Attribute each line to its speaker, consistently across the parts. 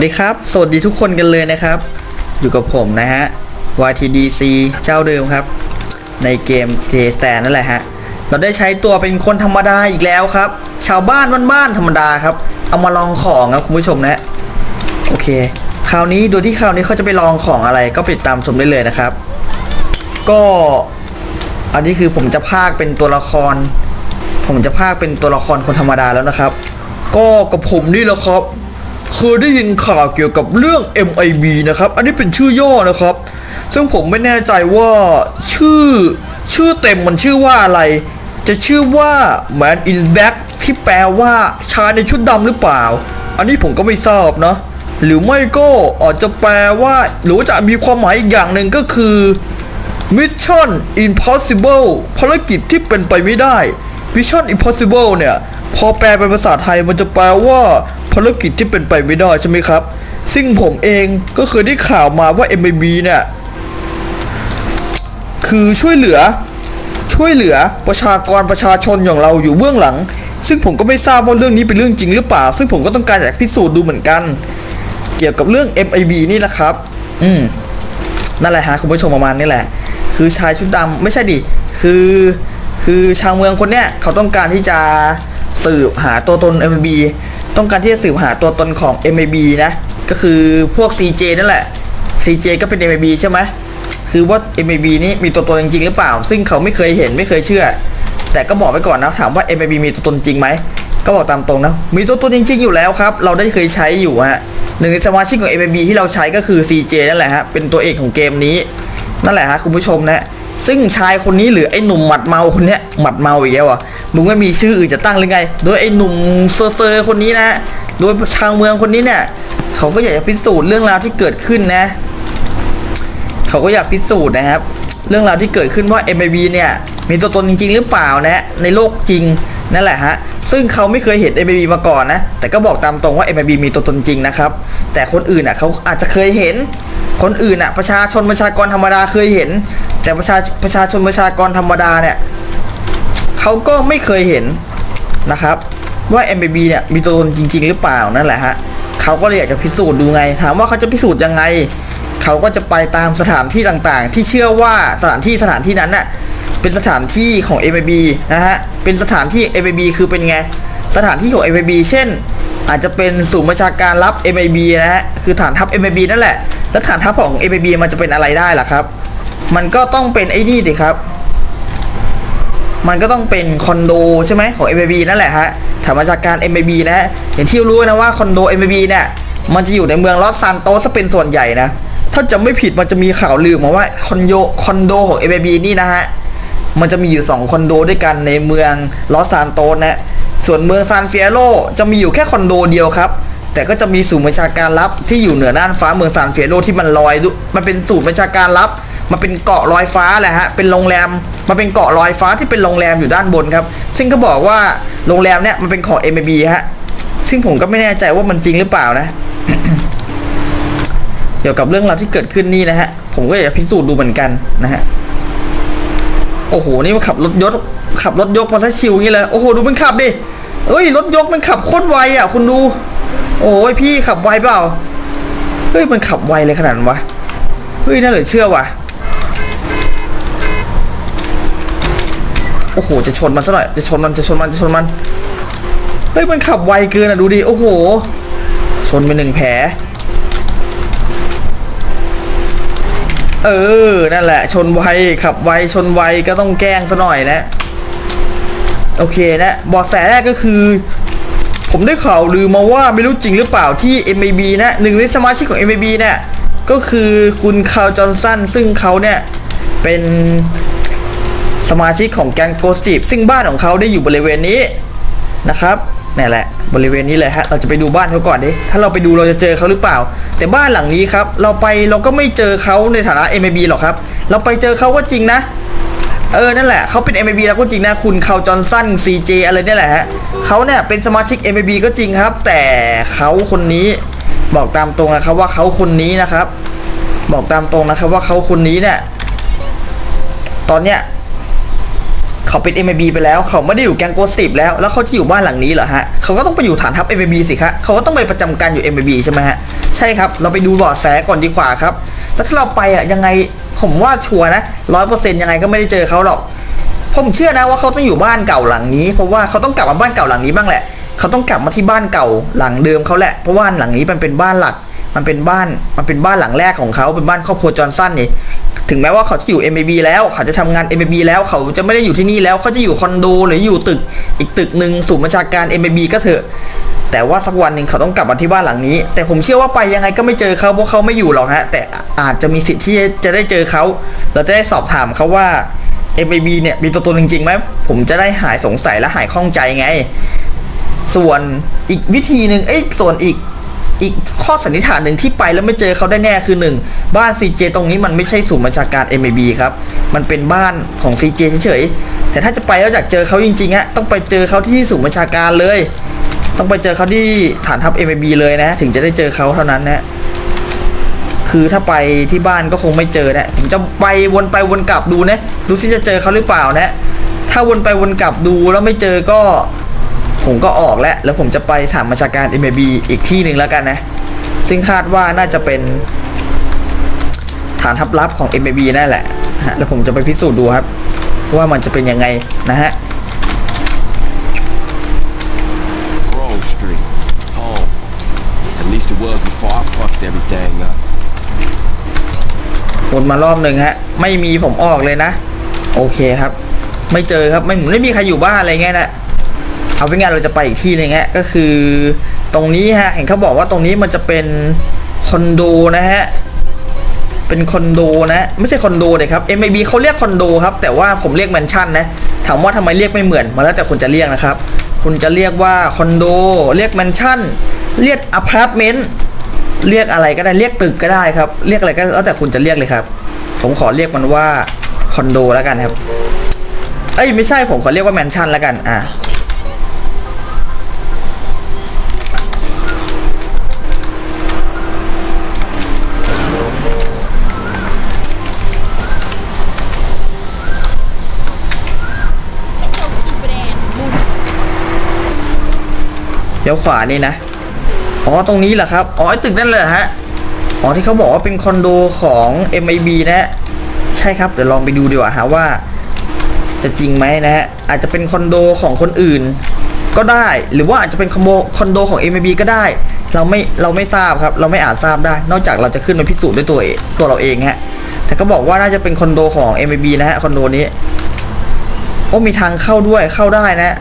Speaker 1: ดีครับสวัสดีทุกคนกันเลยนะครับอยู่กับผมนะฮะ YTDC เจ้าเดิมครับในเกมเทแซนนั่นแหละฮะเราได้ใช้ตัวเป็นคนธรรมดาอีกแล้วครับชาวบ้านบ้านธรรมดาครับเอามาลองของครับคุณผู้ชมนะโอเคคราวนี้โดยที่คราวนี้เขาจะไปลองของอะไรก็ติดตามชมได้เลยนะครับก็อันนี้คือผมจะพากเป็นตัวละครคนธรรมดาแล้วนะครับก็กับผมนี่แหละครับเคยได้ยินข่าวเกี่ยวกับเรื่อง MIB นะครับอันนี้เป็นชื่อย่อนะครับซึ่งผมไม่แน่ใจว่าชื่อเต็มมันชื่อว่าอะไรจะชื่อว่า Man in Black ที่แปลว่าชายในชุดดำหรือเปล่าอันนี้ผมก็ไม่ทราบนะหรือไม่ก็อาจจะแปลว่าหรือจะมีความหมายอีกอย่างหนึ่งก็คือ Mission Impossible ภารกิจที่เป็นไปไม่ได้ Mission Impossible เนี่ยพอแปลเป็นภาษาไทยมันจะแปลว่าภารกิจที่เป็นไปไม่ได้ใช่ไหมครับซึ่งผมเองก็เคยได้ข่าวมาว่า MIB เนี่ยคือช่วยเหลือประชาชนอย่างเราอยู่เบื้องหลังซึ่งผมก็ไม่ทราบว่าเรื่องนี้เป็นเรื่องจริงหรือเปล่าซึ่งผมก็ต้องการอยากพิสูจน์ดูเหมือนกันเกี่ยวกับเรื่อง MIB นี่แหละครับนั่นแหละฮะคุณผู้ชมประมาณนี้แหละคือชายชุดดำไม่ใช่ดิคือชาวเมืองคนเนี้ยเขาต้องการที่จะสืบหาตัวตน MIB ต้องการที่จะสืบหาตัวตนของ MIB นะก็คือพวก CJ นั่นแหละ CJ ก็เป็น MIB ใช่ไหมคือว่า MIB นี่มีตัวตนจริงๆหรือเปล่าซึ่งเขาไม่เคยเห็นไม่เคยเชื่อแต่ก็บอกไปก่อนนะถามว่า MIB มีตัวตนจริงไหมก็บอกตามตรงนะมีตัวตนจริงๆอยู่แล้วครับเราได้เคยใช้อยู่ฮะหนึ่งในสมาชิกของ MIB ที่เราใช้ก็คือ CJ นั่นแหละฮะเป็นตัวเอกของเกมนี้นั่นแหละฮะคุณผู้ชมนะซึ่งชายคนนี้หรือไอ้หนุ่มหมัดเมาคนเนี้ยหมัดเมาอีกแล้วอ่ะมึงไม่มีชื่ออื่นจะตั้งหรือไงโดยไอ้หนุ่มเซอร์คนนี้นะโดยชาวเมืองคนนี้เนี่ยเขาก็อยากจะพิสูจน์เรื่องราวที่เกิดขึ้นนะเขาก็อยากพิสูจน์นะครับเรื่องราวที่เกิดขึ้นว่า MIB เนี่ยมีตัวตนจริงๆหรือเปล่านะในโลกจริงนั่นแหละฮะซึ่งเขาไม่เคยเห็น MIB มาก่อนนะแต่ก็บอกตามตรงว่า MIB มีตัวตนจริงนะครับแต่คนอื่นอ่ะเขาอาจจะเคยเห็นคนอื่นอ่ะประชาชนธรรมดาเคยเห็นแต่ประชาชนธรรมดาเนี่ยเขาก็ไม่เคยเห็นนะครับว่า MIB เนี่ยมีตัวตนจริงๆหรือเปล่านั่นแหละฮะเขาก็เลยอยากจะพิสูจน์ดูไงถามว่าเขาจะพิสูจน์ยังไงเขาก็จะไปตามสถานที่ต่างๆที่เชื่อว่าสถานที่นั้นน่ะเป็นสถานที่ของ MIB นะฮะเป็นสถานที่ MIB คือเป็นไงสถานที่ของ MIB เช่นอาจจะเป็นศูนย์บัญชาการลับ MIB นะฮะคือฐานทัพ MIB นั่นแหละแล้วฐานทัพของ MIB มันจะเป็นอะไรได้ล่ะครับมันก็ต้องเป็นไอ้นี่ดิครับมันก็ต้องเป็นคอนโดใช่ไหมของ MIB นั่นแหละฮะฐานบัญชาการ MIB นะฮะอย่างที่รู้นะว่าคอนโด MIB เนี่ยมันจะอยู่ในเมืองลอสซานโตสเป็นส่วนใหญ่นะถ้าจะไม่ผิดมันจะมีข่าวลือมาว่าคอนโดของ MIB นี่นะฮะมันจะมีอยู่2คอนโดด้วยกันในเมืองลอสซานโตสนะส่วนเมืองซานเฟียโรจะมีอยู่แค่คอนโดเดียวครับแต่ก็จะมีศูนย์บัญชาการลับที่อยู่เหนือน่านฟ้าเมืองซานเฟียโรที่มันลอยมันเป็นศูนย์บัญชาการลับมันเป็นเกาะลอยฟ้าแหละฮะเป็นโรงแรมมันเป็นเกาะลอยฟ้าที่เป็นโรงแรมอยู่ด้านบนครับซึ่งก็บอกว่าโรงแรมเนี่ยมันเป็นของ MIB ฮะซึ่งผมก็ไม่แน่ใจว่ามันจริงหรือเปล่านะ เกี่ยวกับเรื่องราวที่เกิดขึ้นนี่นะฮะผมก็อยากจะพิสูจน์ดูเหมือนกันนะฮะโอ้โหนี่มันขับรถยกมาซะชิวอย่างนี้เลยโอ้โหดูมันขับดิเอ้ยรถยกมันขับโคตรไวอ่ะคุณดูโอ้ยพี่ขับไวเปล่าเฮ้ยมันขับไวเลยขนาดนั้นวะเฮ้ยน่าเหลือเชื่อว่ะโอ้โหจะชนมันซะหน่อยจะชนมันเฮ้ยมันขับไวเกินอ่ะดูดิโอ้โหชนไป1 แผลนั่นแหละชนไวขับไวชนไวก็ต้องแกล้งซะหน่อยนะโอเคนะเบาะแสแรกก็คือผมได้ข่าวลือมาว่าไม่รู้จริงหรือเปล่าที่ MIB นะหนึ่งในสมาชิกของ MIB เนี่ยก็คือคุณคาร์ล จอห์นสันซึ่งเขาเนี่ยเป็นสมาชิกของแก๊งโกสติฟซึ่งบ้านของเขาได้อยู่บริเวณนี้นะครับนี่แหละบริเวณนี้เลยฮะเราจะไปดูบ้านเขาก่อนดิถ้าเราไปดูเราจะเจอเขาหรือเปล่าแต่บ้านหลังนี้ครับเราก็ไม่เจอเขาในฐานะ MIB หรอกครับเราไปเจอเขาก็จริงนะนั่นแหละเขาเป็น MIB แล้วก็จริงนะคุณคาร์ล จอห์นสัน CJ อะไรนี่แหละฮะเขาเนี่ยเป็นสมาชิก MIB ก็จริงครับแต่เขาคนนี้บอกตามตรงนะครับว่าเขาคนนี้นะครับบอกตามตรงนะครับว่าเขาคนนี้เนี่ยตอนเนี้ยเขาเป็น MIB ไปแล้วเขาไม่ได้อยู่แกงโกสติปแล้วเขาจะอยู่บ้านหลังนี้เหรอฮะเขาก็ต้องไปอยู่ฐานทัพ MIB สิครับเขาก็ต้องไปประจำการอยู่ MIB ใช่ไหมฮะใช่ครับเราไปดูเบาะแสก่อนดีกว่าครับแล้วถ้าเราไปยังไงผมว่าชัวร์นะ100%ยังไงก็ไม่ได้เจอเขาหรอกผมเชื่อนะว่าเขาต้องอยู่บ้านเก่าหลังนี้เพราะว่าเขาต้องกลับมาบ้านเก่าหลังนี้บ้างแหละเขาต้องกลับมาที่บ้านเก่าหลังเดิมเขาแหละเพราะว่าหลังนี้มันเป็นบ้านหลักมันเป็นบ้านหลังแรกของเขาเป็นบ้านครอบครัวจอห์นสันนี่ถึงแม้ว่าเขาจะอยู่ MIB แล้วเขาจะทำงาน MIB แล้วเขาจะไม่ได้อยู่ที่นี่แล้วเขาจะอยู่คอนโดหรืออยู่ตึกอีกตึกหนึ่งศูนย์บัญชาการ MIB ก็เถอะแต่ว่าสักวันหนึ่งเขาต้องกลับมาที่บ้านหลังนี้แต่ผมเชื่อว่าไปยังไงก็ไม่เจอเขาเพราะเขาไม่อยู่หรอกฮะแต่อาจจะมีสิทธิ์ที่จะได้เจอเขาเราจะได้สอบถามเขาว่า MIB เนี่ยมีตัวตนจริงๆไหมผมจะได้หายสงสัยและหายข้องใจไงส่วนอีกวิธีหนึ่งส่วนอีกข้อสันนิษฐานหนึ่งที่ไปแล้วไม่เจอเขาได้แน่คือ1บ้าน CJ ตรงนี้มันไม่ใช่ศูนย์บัญชาการ MIB ครับมันเป็นบ้านของ CJ เฉยๆแต่ถ้าจะไปแล้วอยากเจอเขาจริงๆต้องไปเจอเขาที่ศูนย์บัญชาการเลยต้องไปเจอเขาที่ฐานทัพ MIB เลยนะถึงจะได้เจอเขาเท่านั้นนะคือถ้าไปที่บ้านก็คงไม่เจอนะผมจะไปวนกลับดูนะดูซิจะเจอเขาหรือเปล่านะถ้าวนไปวนกลับดูแล้วไม่เจอก็ผมก็ออกแล้วผมจะไปฐานบัญชาการ MIB อีกที่หนึ่งแล้วกันนะซึ่งคาดว่าน่าจะเป็นฐานทัพลับของ MIB นั่นแหละแล้วผมจะไปพิสูจน์ดูครับว่ามันจะเป็นยังไงนะฮะวนมารอบหนึ่งฮะไม่มีผมออกเลยนะโอเคครับไม่เจอครับไม่มีใครอยู่บ้านอะไรเงี้ยนะเอาเป็นไงเราจะไปอีกที่นึงฮะก็คือตรงนี้ฮะเห็นเขาบอกว่าตรงนี้มันจะเป็นคอนโดนะฮะเป็นคอนโดนะไม่ใช่คอนโดเลยครับ MIB เขาเรียกคอนโดครับแต่ว่าผมเรียกแมนชั่นนะถามว่าทำไมเรียกไม่เหมือนมาแล้วแต่คนจะเรียกนะครับคุณจะเรียกว่าคอนโดเรียกแมนชั่นเรียกอพาร์ตเมนต์เรียกอะไรก็ได้เรียกตึกก็ได้ครับเรียกอะไรก็แล้วแต่คุณจะเรียกเลยครับผมขอเรียกมันว่าคอนโดแล้วกันครับไม่ใช่ผมขอเรียกว่าแมนชั่นแล้วกันเดี๋ยวขวานี่นะตรงนี้แหละครับไอ้ตึกนั่นเลยฮะที่เขาบอกว่าเป็นคอนโดของ MIB นะใช่ครับเดี๋ยวลองไปดูดีกว่าฮะว่าจะจริงไหมนะฮะอาจจะเป็นคอนโดของคนอื่นก็ได้หรือว่าอาจจะเป็นคอนโดของ MIB ก็ได้เราไม่ทราบครับเราไม่อาจทราบได้นอกจากเราจะขึ้นมาพิสูจน์ด้วยตัวเราเองฮะแต่เขาบอกว่าน่าจะเป็นคอนโดของ MIB นะฮะคอนโดนี้มีทางเข้าด้วยเข้าได้นะ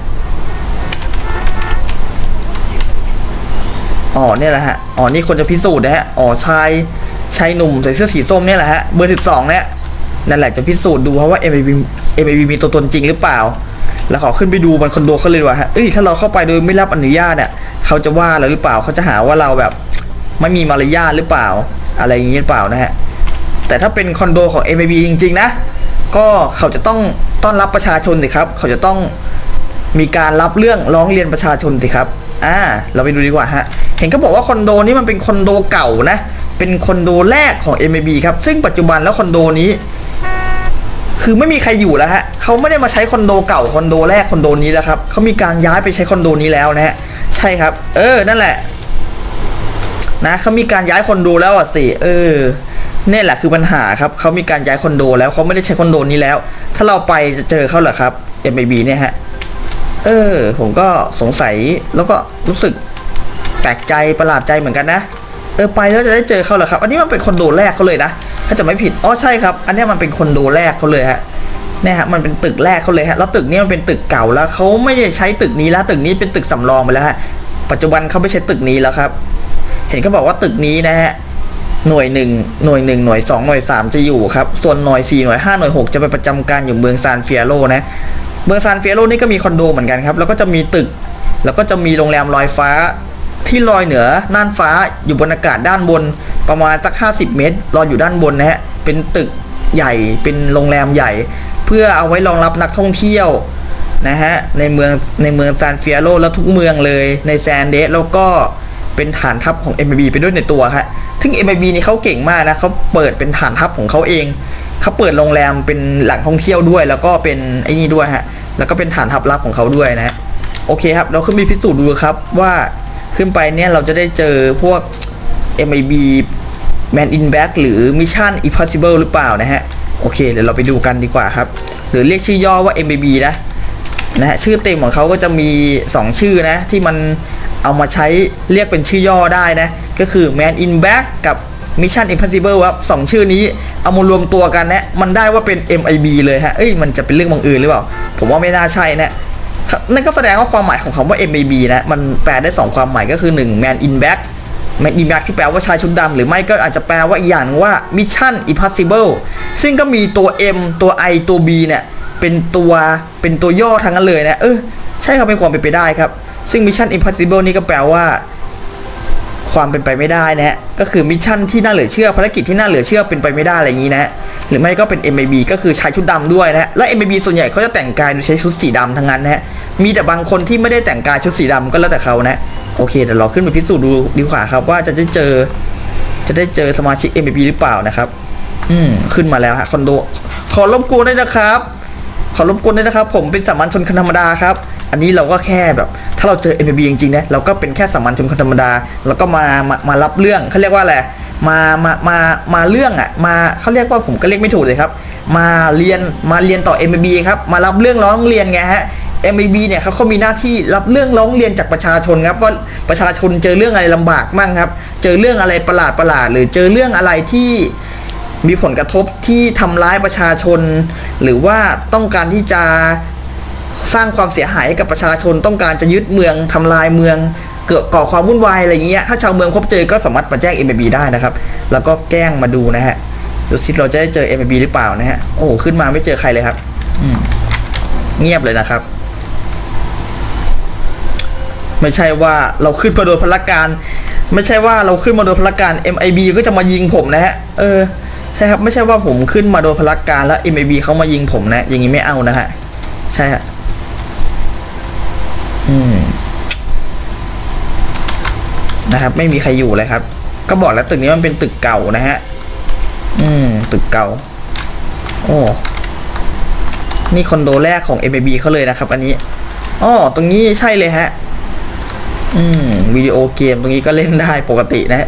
Speaker 1: เนี่ยแหละฮะนี่คนจะพิสูจน์นะฮะชายหนุ่มใส่เสื้อสีส้มเนี่ยแหละฮะเบอร์12เนี่ยนั่นแหละจะพิสูจน์ดูเพราะว่า MIB มีตัวตนจริงหรือเปล่าแล้วขอขึ้นไปดูมันคอนโดเขาเลยว่าฮะถ้าเราเข้าไปโดยไม่รับอนุญาตเนี่ยเขาจะว่าเราหรือเปล่าเขาจะหาว่าเราแบบไม่มีมารยาทหรือเปล่าอะไรอย่างนี้หรือเปล่านะฮะแต่ถ้าเป็นคอนโดของ MIB จริงๆนะก็เขาจะต้องต้อนรับประชาชนสิครับเขาจะต้องมีการรับเรื่องร้องเรียนประชาชนสิครับเราไปดูดีกว่าฮะเห็นเขาบอกว่าคอนโดนี้มันเป็นคอนโดเก่านะเป็นคอนโดแรกของ MIB ครับซึ่งปัจจุบันแล้วคอนโดนี้คือไม่มีใครอยู่แล้วฮะเขาไม่ได้มาใช้คอนโดเก่าคอนโดแรกคอนโดนี้แล้วครับเขามีการย้ายไปใช้คอนโดนี้แล้วนะฮะใช่ครับนั่นแหละนะเขามีการย้ายคอนโดแล้วสินี่แหละคือปัญหาครับเขามีการย้ายคอนโดแล้วเขาไม่ได้ใช้คอนโดนี้แล้วถ้าเราไปจะเจอเขาเหรอครับ MIB เนี่ยฮะผมก็สงสัยแล้วก็รู้สึกแปลกใจประหลาดใจเหมือนกันนะไปแล้วจะได้เจอเขาเหรอครับอันนี้มันเป็นคอนโดแรกเขาเลยนะถ้าจะไม่ผิดใช่ครับอันนี้มันเป็นคอนโดแรกเขาเลยฮะเนี่ยฮะมันเป็นตึกแรกเขาเลยฮะแล้วตึกนี้มันเป็นตึกเก่าแล้วเขาไม่ได้ใช้ตึกนี้แล้วตึกนี้เป็นตึกสำรองไปแล้วฮะปัจจุบันเขาไม่ใช้ตึกนี้แล้วครับเห็นเขาบอกว่าตึกนี้นะฮะหน่วย1หน่วย2หน่วย3จะอยู่ครับส่วนหน่วย4หน่วย5หน่วย6จะไปประจำการอยู่เมืองซานเฟียโรนะเมืองซานเฟียโรนี่ก็มีคอนโดเหมือนกันครับแล้วก็จะมีตึกแล้วก็จะมีโรงแรมลอยฟ้าที่ลอยเหนือน่านฟ้าอยู่บนอากาศด้านบนประมาณสัก50 เมตรลอยอยู่ด้านบนนะฮะเป็นตึกใหญ่เป็นโรงแรมใหญ่เพื่อเอาไว้รองรับนักท่องเที่ยวนะฮะในเมืองซานเฟียโรแล้วทุกเมืองเลยในแซนเดสแล้วก็เป็นฐานทัพของ MIB ไปด้วยในตัวครับซึ่ง MIB นี่เขาเก่งมากนะเขาเปิดเป็นฐานทัพของเขาเองเขาเปิดโรงแรมเป็นแหล่งท่องเที่ยวด้วยแล้วก็เป็นไอ้นี่ด้วยฮะแล้วก็เป็นฐานทัพลับของเขาด้วยนะฮะโอเคครับเราขึ้นไปพิสูจน์ดูครับว่าขึ้นไปเนี่ยเราจะได้เจอพวก MIB Man in Black หรือ Mission Impossible หรือเปล่านะฮะโอเคเดี๋ยวเราไปดูกันดีกว่าครับหรือเรียกชื่อย่อว่า MIB นะฮะชื่อเต็มของเขาก็จะมี2ชื่อนะที่มันเอามาใช้เรียกเป็นชื่อย่อได้นะก็คือ Man in Black กับ Mission Impossible ครับ2ชื่อนี้เอามารวมตัวกันนะมันได้ว่าเป็น MIB เลยฮะมันจะเป็นเรื่องบังเอิญหรือเปล่าผมว่าไม่น่าใช่นะนั่นก็แสดงว่าความหมายของคำว่า MIB นะมันแปลได้2ความหมายก็คือ1 Man in Black Man in Black ที่แปลว่าชายชุดดำหรือไม่ก็อาจจะแปลว่าอีกอย่างว่า Mission Impossible ซึ่งก็มีตัว M ตัว I ตัว B เนี่ยเป็นตัวย่อทั้งนั้นเลยนะใช่ครับเป็นความเป็นไปได้ครับซึ่ง Mission Impossible นี่ก็แปลว่าความเป็นไปไม่ได้นะฮะก็คือมิชชั่นที่น่าเหลือเชื่อภารกิจที่น่าเหลือเชื่อเป็นไปไม่ได้อะไรอย่างนี้นะหรือไม่ก็เป็น MIB ก็คือชายชุดดำด้วยนะและ MIB ส่วนใหญ่เขาจะแต่งกายโดยใช้ชุดสีดำทั้งนั้นนะฮะมีแต่บางคนที่ไม่ได้แต่งกายชุดสีดำก็แล้วแต่เขานะโอเคเดี๋ยวเราขึ้นไปพิสูจน์ดูดีกว่าครับว่าจะได้เจอสมาชิก MIB หรือเปล่านะครับขึ้นมาแล้วฮะคอนโดขอรบกวนด้วยนะครับผมเป็นสามัญชนคนธรรมดาครับอันนี้เราก็แค่แบบถ้าเราเจอ MIB จริงๆนะเราก็เป็นแค่สามัญชนคนธรรมดาแล้วก็มารับเรื่องเขาเรียกว่าอะไรมาเรื่องมาเขาเรียกว่าผมก็เรียกไม่ถูกเลยครับมาเรียนต่อ MIB ครับมารับเรื่องร้องเรียนไงฮะ MIB เนี่ยเขามีหน้าที่รับเรื่องร้องเรียนจากประชาชนครับว่าประชาชนเจอเรื่องอะไรลำบากมั่งครับเจอเรื่องอะไรประหลาดหรือเจอเรื่องอะไรที่มีผลกระทบที่ทำร้ายประชาชนหรือว่าต้องการที่จะสร้างความเสียหายให้กับประชาชนต้องการจะยึดเมืองทำลายเมืองก่อความวุ่นวายอะไรเงี้ยถ้าชาวเมืองพบเจอก็สามารถมาแจ้ง MIB ได้นะครับแล้วก็แกล้งมาดูนะฮะดูสิเราจะได้เจอ MIB หรือเปล่านะฮะโอ้ขึ้นมาไม่เจอใครเลยครับเงียบเลยนะครับไม่ใช่ว่าเราขึ้นมาโดยพลการไม่ใช่ว่าเราขึ้นมาโดยพลการ MIB ก็จะมายิงผมนะฮะใช่ครับไม่ใช่ว่าผมขึ้นมาโดยพลการแล้ว MIB เขามายิงผมนะอย่างนี้ไม่เอานะฮะใช่ฮะนะครับไม่มีใครอยู่เลยครับก็บอกแล้วตึกนี้มันเป็นตึกเก่านะฮะตึกเก่าโอ้นี่คอนโดแรกของ MIB เขาเลยนะครับอันนี้ตรงนี้ใช่เลยฮะวิดีโอเกมตรงนี้ก็เล่นได้ปกตินะ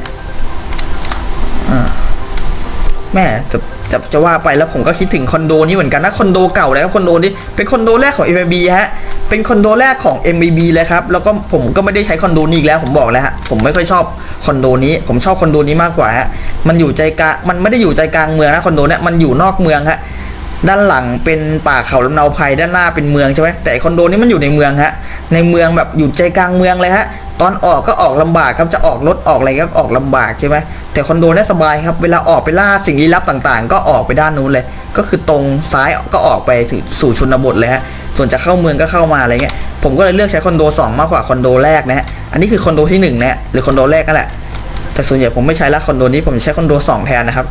Speaker 1: แม่จะว่าไปแล้วผมก็คิดถึงคอนโดนี้เหมือนกันนะคอนโดเก่าแล้วคอนโดนี้เป็นคอนโดแรกของ MIB ฮะเป็นคอนโดแรกของ MIB เลยครับแล้วก็ผมก็ไม่ได้ใช้คอนโดนี้อีกแล้วผมบอกแล้วฮะผมไม่ค่อยชอบคอนโดนี้ผมชอบคอนโดนี้มากกว่าฮะมันอยู่ใจกลางมันไม่ได้อยู่ใจกลางเมืองนะคอนโดเนี้ยมันอยู่นอกเมืองฮะด้านหลังเป็นป่าเขาลำเนาไพรด้านหน้าเป็นเมืองใช่ไหมแต่คอนโดนี้มันอยู่ในเมืองฮะในเมืองแบบอยู่ใจกลางเมืองเลยฮะตอนออกก็ออกลำบากครับจะออกรถออกอะไรก็ออกลำบากใช่ไหมแต่คอนโดนี้สบายครับเวลาออกไปล่าสิ่งลี้ลับต่างๆก็ออกไปด้านนู้นเลยก็คือตรงซ้ายก็ออกไปสู่ชนบทเลยฮะส่วนจะเข้าเมืองก็เข้ามาอะไรเงี้ยผมก็เลยเลือกใช้คอนโด2มากกว่าคอนโดแรกนะฮะอันนี้คือคอนโดที่1นะหรือคอนโดแรกนั่นแหละแต่ส่วนใหญ่ผมไม่ใช้ละคอนโดนี้ผมใช้คอนโด2แทนนะครับ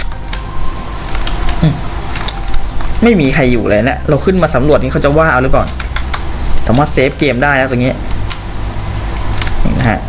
Speaker 1: ไม่มีใครอยู่เลยนะเราขึ้นมาสำรวจนี่เขาจะว่าเอาหรือเปล่าสามารถเซฟเกมได้นะตรงนี้นะฮะ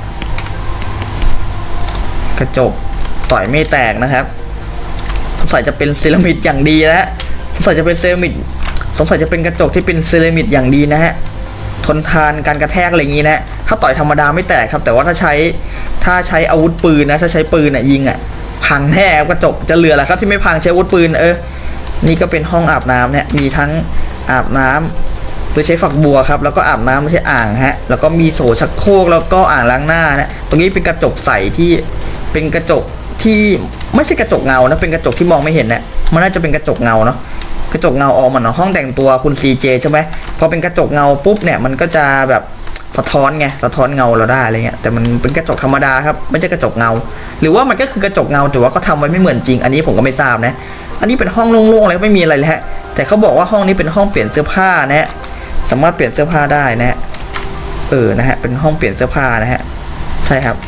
Speaker 1: กระจกต่อยไม่แตกนะครับสงสัยจะเป็นเซรามิกอย่างดีนะสงสัยจะเป็นเซรามิกสงสัยจะเป็นกระจกที่เป็นเซรามิกอย่างดีนะฮะทนทานการกระแทกอะไรอย่างนี้นะถ้าต่อยธรรมดาไม่แตกครับแต่ว่าถ้าใช้อาวุธปืนนะถ้าใช้ปืนยิงพังแน่กระจกจะเหลืออะไรครับที่ไม่พังใช้อาวุธปืนนี่ก็เป็นห้องอาบน้ำเนี่ยมีทั้งอาบน้ำโดยใช้ฝักบัวครับแล้วก็อาบน้ำไม่ใช่อ่างฮะแล้วก็มีโถชักโครกแล้วก็อ่างล้างหน้านะตรงนี้เป็นกระจกใสที่เป็นกระจกที่ไม่ใช่กระจกเงานะเป็นกระจกที่มองไม่เห็นนะมันน่าจะเป็นกระจกเงาเนาะกระจกเงาออกมาเนาะห้องแต่งตัวคุณ CJ ใช่ไหมพอเป็นกระจกเงาปุ๊บเนี่ยมันก็จะแบบสะท้อนไงสะท้อนเงาเราได้อะไรเงี้ยแต่มันเป็นกระจกธรรมดาครับไม่ใช่กระจกเงาหรือว่ามันก็คือกระจกเงาแต่ว่าเขาทำไว้ไม่เหมือนจริงอันนี้ผมก็ไม่ทราบนะอันนี้เป็นห้องโล่งๆอะไรไม่มีอะไรเลยฮะแต่เขาบอกว่าห้องนี้เป็นห้องเปลี่ยนเสื้อผ้านะฮะสามารถเปลี่ยนเสื้อผ้าได้นะฮะนะฮะเป็นห้องเปลี่ยนเสื้อผ้านะฮะใช่ครับ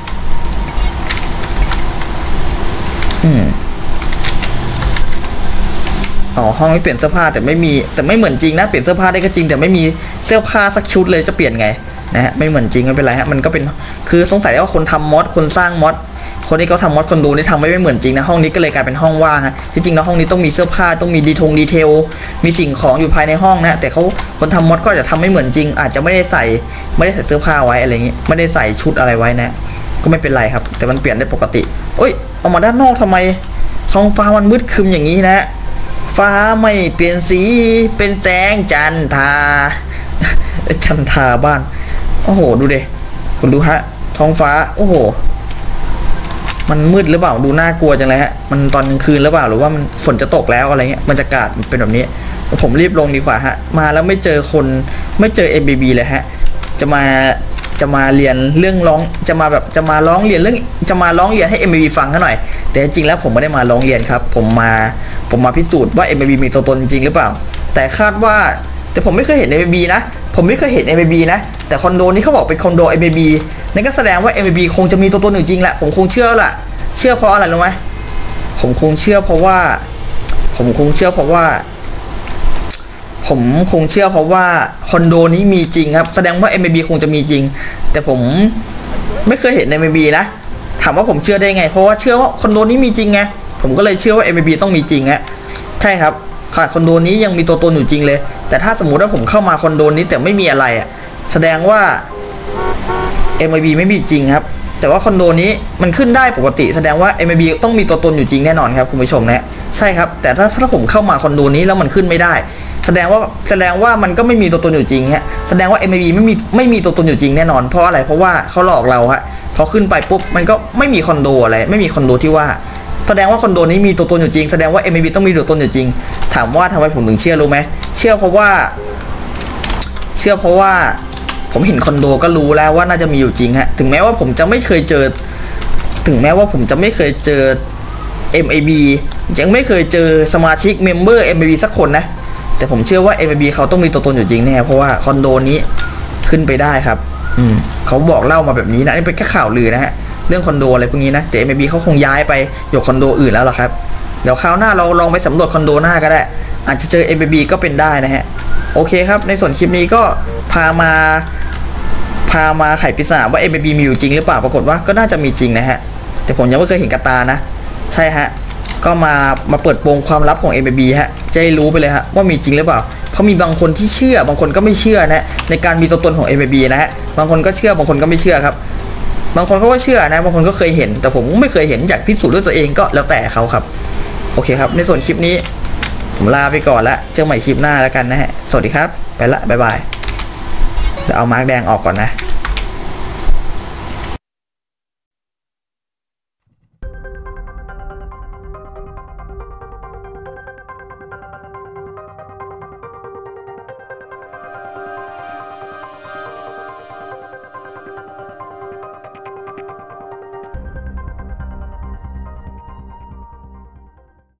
Speaker 1: ห้องนี้เปลี่ยนเสื้อผ้าแต่ไม่เหมือนจริงนะเปลี่ยนเสื้อผ้าได้ก็จริงแต่ไม่มีเสื้อผ้าสักชุดเลยจะเปลี่ยนไงนะฮะไม่เหมือนจริงไม่เป็นไรฮะมันก็เป็นคือสงสัยว่าคนทำมอดคนสร้างมอดคนที่เขาทำมอดคอนโดนี่ทำไว้ไม่เหมือนจริงนะห้องนี้ก็เลยกลายเป็นห้องว่างฮะที่จริงแล้วห้องนี้ต้องมีเสื้อผ้าต้องมีดีเทลมีสิ่งของอยู่ภายในห้องนะแต่เขาคนทำมอดก็จะทำไม่เหมือนจริงอาจจะไม่ได้ใส่เสื้อผ้าไว้อะไรอย่างงี้ไม่ได้ใส่ชุดอะไรไว้นะก็ไม่เป็นไรครับแต่มันเปลี่ยนได้ปกติเอ้ยออกมาด้านนอกทำไมท้องฟ้ามันมืดครึมอย่างนี้นะฟ้าไม่เปลี่ยนสีเป็นแสงจันทราจันทราบ้านโอ้โหดูดิคุณดูฮะท้องฟ้าโอ้โหมันมืดหรือเปล่าดูน่ากลัวจังเลยฮะมันตอนกลางคืนหรือเปล่าหรือว่ามันฝนจะตกแล้วอะไรเงี้ยบรรยากาศเป็นแบบนี้ผมรีบลงดีกว่าฮะมาแล้วไม่เจอคนไม่เจอ MBB เลยฮะจะมาเรียนเรื่องร้องจะมาร้องเรียนเรื่องจะมาร้องเรียนให้ MBB ฟังกันหน่อยแต่จริงแล้วผมไม่ได้มาร้องเรียนครับผมมาพิสูจน์ว่า MBB มีตัวตนจริงหรือเปล่าแต่คาดว่าแต่ผมไม่เคยเห็น MBB นะผมไม่เคยเห็น MBB นะแต่คอนโดนี้เขาบอกเป็นคอนโด MBB นั่นก็แสดงว่า MBB คงจะมีตัวตนอยู่จริงแหละผมคงเชื่อแหละเชื่อเพราะอะไรรู้ไหมผมคงเชื่อเพราะว่าคอนโดนี้มีจริงครับแสดงว่า MBB คงจะมีจริงแต่ผมไม่เคยเห็น MBB นะถามว่าผมเชื่อได้ไงเพราะว่าเชื่อว่าคอนโดนี้มีจริงไงผมก็เลยเชื่อว่า MBB ต้องมีจริงฮะใช่ครับค่ะคอนโดนี้ยังมีตัวตนอยู่จริงเลยแต่ถ้าสมมุติว่าผมเข้ามาคอนโดนี้แต่ไม่มีอะไรอ่ะแสดงว่า MBB ไม่มีจริงครับแต่ว่าคอนโดนี้มันขึ้นได้ปกติแสดงว่า MBB ต้องมีตัวตนอยู่จริงแน่นอนครับคุณผู้ชมนะใช่ครับแต่ถ้าผมเข้ามาคอนโดนี้แล้วมันขึ้นไม่ได้แสดงว่ามันก็ไม่มีตัวตนอยู่จริงฮะแสดงว่า MBB ไม่มีตัวตนอยู่จริงแน่นอนเพราะอะไรเพราะว่าเขาหลอกเราฮะพอขึ้นไปปุ๊บมันก็ไม่มีคอนโดอะไรไม่มีคอนโดที่ว่าแสดงว่าคอนโดนี้มีตัวตนอยู่จริงแสดงว่า MBB ต้องมีตัวตนอยู่จริงถามว่าทำไมผมถึงเชื่อรู้ไหมเชื่อเพราะว่าผมเห็นคอนโดก็รู้แล้วว่าน่าจะมีอยู่จริงฮะถึงแม้ว่าผมจะไม่เคยเจอMAB ยังไม่เคยเจอสมาชิกเมมเบอร์ MAB สักคนนะแต่ผมเชื่อว่า MAB เขาต้องมีตัวตนอยู่จริงแน่เพราะว่าคอนโดนี้ขึ้นไปได้ครับเขาบอกเล่ามาแบบนี้นะนี่เป็นแค่ข่าวลือนะฮะเรื่องคอนโดอะไรพวกนี้นะแต่ MAB เขาคงย้ายไปอยู่คอนโดอื่นแล้วล่ะครับเดี๋ยวคราวหน้าเราลองไปสำรวจคอนโดหน้าก็ได้อาจจะเจอ MAB ก็เป็นได้นะฮะโอเคครับในส่วนคลิปนี้ก็พามาไขปริศนาว่า MAB มีอยู่จริงหรือเปล่าปรากฏว่าก็น่าจะมีจริงนะฮะแต่ผมยังไม่เคยเห็นกับตานะใช่ฮะก็มาเปิดโปงความลับของ MAB ฮะจะได้รู้ไปเลยฮะว่ามีจริงหรือเปล่าเพราะมีบางคนที่เชื่อบางคนก็ไม่เชื่อนะในการมีตัวตนของ MAB นะฮะบางคนก็เชื่อบางคนก็ไม่เชื่อครับบางคนเขาก็เชื่อนะบางคนก็เคยเห็นแต่ผมไม่เคยเห็นอยากพิสูจน์ด้วยตัวเองก็แล้วแต่เขาครับโอเคครับในส่วนคลิปนี้ผมลาไปก่อนละเจอใหม่คลิปหน้าแล้วกันนะฮะสวัสดีครับไปละบ๊ายบายเดี๋ยวเอามาร์กแดงออกก่อนนะ